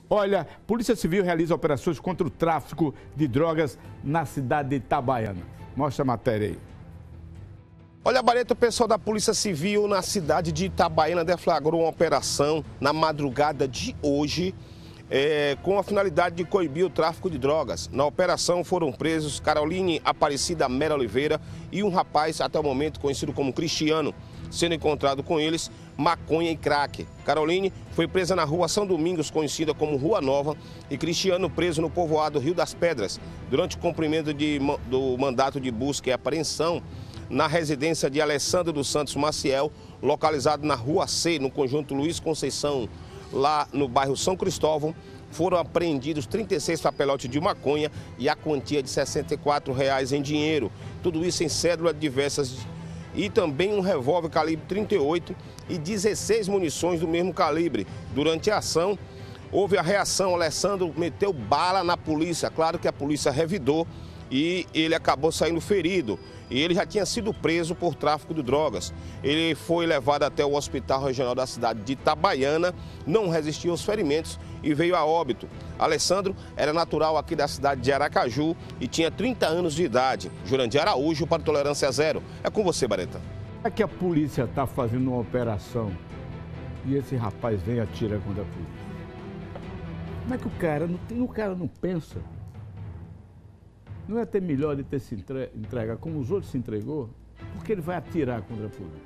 Olha, Polícia Civil realiza operações contra o tráfico de drogas na cidade de Itabaiana. Mostra a matéria aí. Olha, Barreto, o pessoal da Polícia Civil na cidade de Itabaiana deflagrou uma operação na madrugada de hoje com a finalidade de coibir o tráfico de drogas. Na operação foram presos Caroline Aparecida Mera Oliveira e um rapaz, até o momento conhecido como Cristiano, sendo encontrado com eles maconha e crack. Caroline foi presa na rua São Domingos, conhecida como Rua Nova, e Cristiano preso no povoado Rio das Pedras, durante o cumprimento do mandato de busca e apreensão na residência de Alessandro dos Santos Maciel, localizado na Rua C, no conjunto Luiz Conceição, lá no bairro São Cristóvão. Foram apreendidos 36 papelotes de maconha e a quantia de R$ 64 em dinheiro. Tudo isso em cédula diversas e também um revólver calibre 38 e 16 munições do mesmo calibre. Durante a ação, houve a reação, Alessandro meteu bala na polícia. Claro que a polícia revidou e ele acabou saindo ferido. E ele já tinha sido preso por tráfico de drogas. Ele foi levado até o Hospital Regional da cidade de Itabaiana, não resistiu aos ferimentos e veio a óbito. Alessandro era natural aqui da cidade de Aracaju e tinha 30 anos de idade. Jurandir Araújo para Tolerância Zero. É com você, Bareta. É que a polícia está fazendo uma operação e esse rapaz vem e atira contra a polícia. Como é que o cara não pensa? Não é ter melhor de ter se entregar como os outros se entregou? Porque ele vai atirar contra a polícia.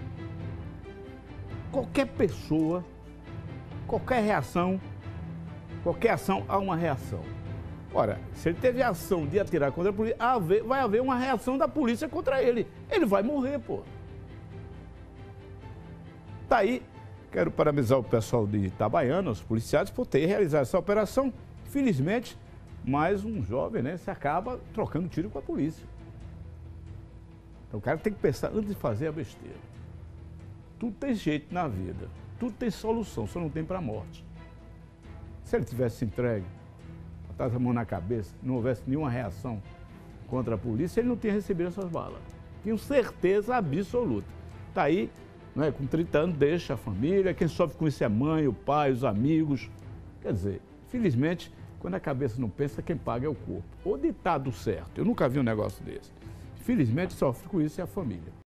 Qualquer pessoa, qualquer reação, qualquer ação, há uma reação. Ora, se ele teve a ação de atirar contra a polícia, vai haver uma reação da polícia contra ele. Ele vai morrer, pô. Tá aí, quero parabenizar o pessoal de Itabaiana, os policiais, por ter realizado essa operação. Felizmente, mais um jovem, né, se acaba trocando tiro com a polícia. Então o cara tem que pensar antes de fazer a besteira. Tudo tem jeito na vida, tudo tem solução, só não tem para a morte. Se ele tivesse entregue, botasse a mão na cabeça, não houvesse nenhuma reação contra a polícia, ele não tinha recebido essas balas. Tenho certeza absoluta. Está aí, né, com 30 anos, deixa a família, quem sofre com isso é a mãe, o pai, os amigos. Quer dizer, felizmente, quando a cabeça não pensa, quem paga é o corpo. Ou ditado certo. Eu nunca vi um negócio desse. Felizmente, sofre com isso é a família.